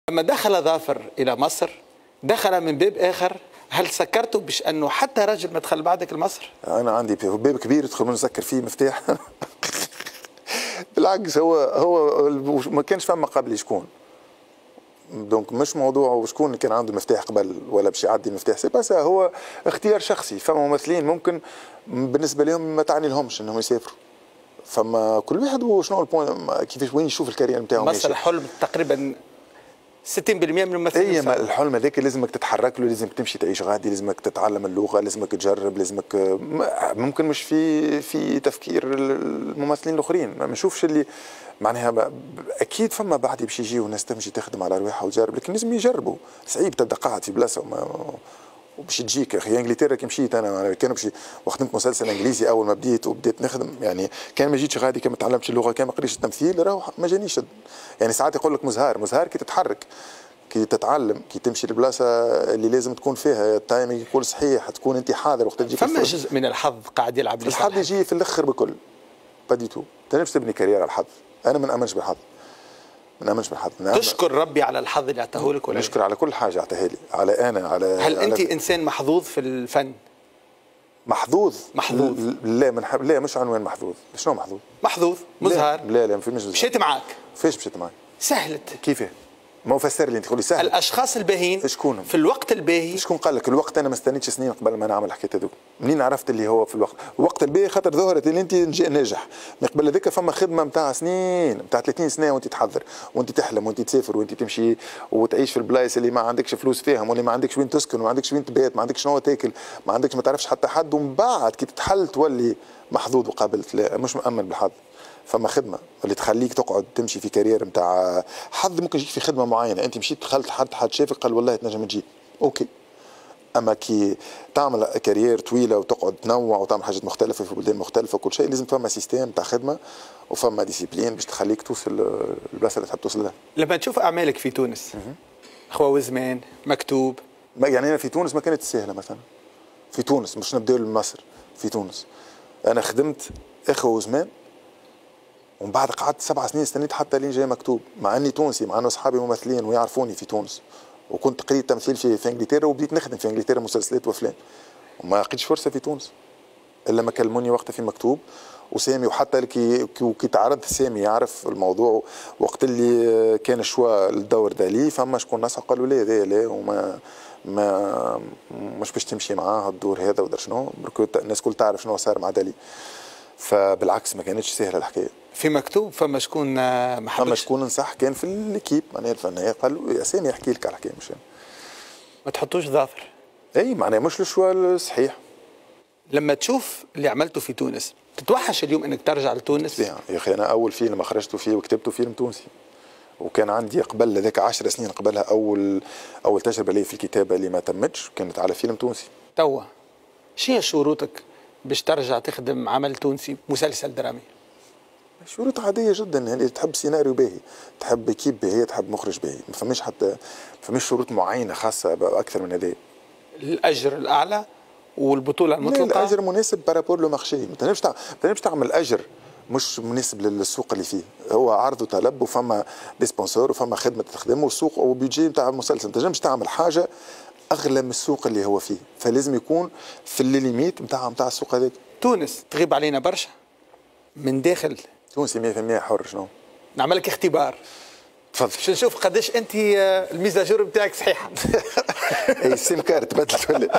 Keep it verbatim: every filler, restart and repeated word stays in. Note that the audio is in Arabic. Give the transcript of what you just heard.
لما دخل ظافر إلى مصر دخل من باب آخر. هل سكرتوا باش أنه حتى رجل ما دخل بعدك لمصر؟ أنا عندي باب كبير يدخل نسكر فيه مفتاح. بالعكس، هو هو ما كانش فما قبلي شكون، دونك مش موضوع شكون اللي كان عنده المفتاح قبل ولا باش يعدي المفتاح، سي بس هو اختيار شخصي. فما ممثلين ممكن بالنسبه لهم ما تعني لهمش انهم يسافروا، فما كل واحد وشنو البوين كيفاش وين يشوف الكارير نتاعو. مصر حلم تقريبا ستين بالمئة من الممثلين. اي ما الحلم هذاك لازمك تتحرك له، لازمك تمشي تعيش غادي، لازمك تتعلم اللغه، لازمك تجرب، لازمك ممكن مش في في تفكير الممثلين الاخرين. ما نشوفش اللي معناها اكيد فما بعد باش يجيو ناس تمشي تخدم على رواحها وتجرب، لكن لازم يجربوا. صعيب تبدا قاعد في بلاصه وباش تجيك يا اخي. انجلترا كي مشيت انا كانوا باش وخدمت مسلسل انجليزي اول ما بديت وبديت نخدم، يعني كان ما جيتش غادي، كان ما تعلمتش اللغه، كان ما قريتش التمثيل، راهو ما جانيش. يعني ساعات يقول لك مزهار مزهار كي تتحرك، كي تتعلم، كي تمشي للبلاصه اللي لازم تكون فيها التايمينج يكون صحيح، تكون انت حاضر وقت تجيك. فما جزء من الحظ قاعد يلعب لصالحك. الحظ يجي في الاخر بكل بديتو. تنجمش تبني كارير على الحظ. انا ما نامنش بالحظ، ما نامنش بالحظ. تشكر ربي على الحظ اللي اعطاه لك ولا؟ نشكر على كل حاجه اعطاها لي، على انا على. هل على انت انسان محظوظ في الفن؟ محظوظ؟ محظوظ لا من حب... لا مش عنوان محظوظ. شنو محظوظ؟ محظوظ مزهر. لا لا, لا ما فيش مزهر. مشيت معاك؟ فاش مشيت معاك؟ سهلت. كيفاه؟ ما هو فسر لي انت تقول لي سهل. الاشخاص الباهين شكونهم؟ في الوقت الباهي. شكون قال لك الوقت؟ انا ما استنيتش سنين قبل ما نعمل الحكايه هذوك. منين عرفت اللي هو في الوقت؟ الوقت الباهي خاطر ظهرت اللي انت ناجح. من قبل هذاك فما خدمه نتاع سنين، نتاع ثلاثين سنه، وانت تحضر وانت تحلم وانت تسافر وانت تمشي وتعيش في البلايص اللي ما عندكش فلوس فيهم، واللي ما عندكش وين تسكن وما عندكش وين تبات، ما عندكش شنو تاكل، ما عندكش، ما تعرفش حتى حد، ومن بعد كي تتحل تولي محظوظ وقابلت. لا مش مؤمن بالحظ. فما خدمه اللي تخليك تقعد تمشي في كارير نتاع حظ. ممكن يجيك في خدمه معينه انت مشيت دخلت حد حد شافك قال والله تنجم تجي، اوكي. اما كي تعمل كارير طويله وتقعد تنوع وتعمل حاجات مختلفه في بلدان مختلفه وكل شيء، لازم فما سيستم تاع خدمه وفما ديسيبلين باش تخليك توصل للبلاصه اللي تحب توصل لها. لما تشوف اعمالك في تونس، اخوة وزمان، مكتوب، يعني انا في تونس ما كانت سهله. مثلا في تونس مش نبداو لمصر، في تونس انا خدمت اخوة وزمان، ومن بعد قعدت سبع سنين استنيت حتى لين جاي مكتوب، مع اني تونسي، مع انه اصحابي ممثلين ويعرفوني في تونس، وكنت قريت تمثيل في في انجلترا وبديت نخدم في انجلترا مسلسلات وافلام، وما لقيتش فرصه في تونس الا ما كلموني وقتها في مكتوب. وسامي وحتى كي كي تعرض سامي يعرف الموضوع، وقت اللي كان شوا الدور ده لي فما شكون ناس قالوا لي لا لا وما ما مش باش تمشي معاه الدور هذا ودر شنو، الناس كل تعرف شنو صار مع دالي. فبالعكس ما كانتش سهله الحكايه. في مكتوب فما شكون ما حبش، فما شكون نصح كان في الكيب معناها الفنيه، قال له يا سامي يحكي لك على الحكايه مش ما تحطوش ظافر. اي معناها مش الشوا الصحيح. لما تشوف اللي عملته في تونس تتوحش اليوم انك ترجع لتونس؟ يا اخي انا اول فيلم خرجته فيه وكتبته فيلم تونسي، وكان عندي قبل ذاك عشر سنين قبلها اول اول تجربه لي في الكتابه اللي ما تمتش كانت على فيلم تونسي. توا شنو شروطك باش ترجع تخدم عمل تونسي مسلسل درامي؟ شروط عاديه جدا، يعني تحب سيناريو باهي، تحب كيب باهي، تحب مخرج باهي، ما فماش حتى ما فماش شروط معينه خاصه اكثر من هذا. الاجر الاعلى والبطوله المطلقه؟ لا الاجر مناسب بارابور لو مارشي. ما تنجمش ما تنجمش تعمل اجر مش مناسب للسوق اللي فيه. هو عرض وطلب وفما دي سبونسور وفما خدمه تخدم والسوق وبيجي نتاع المسلسل. ما تنجمش تعمل حاجه اغلى من السوق اللي هو فيه، فلازم يكون في الليميت نتاع نتاع السوق هذاك. تونس تغيب علينا برشا من داخل. تونسي مية بالمية حر. شنو؟ نعمل لك اختبار. تفضل. باش نشوف قداش انت الميزاجور نتاعك صحيحه. اي السيم كارت بدلت ولا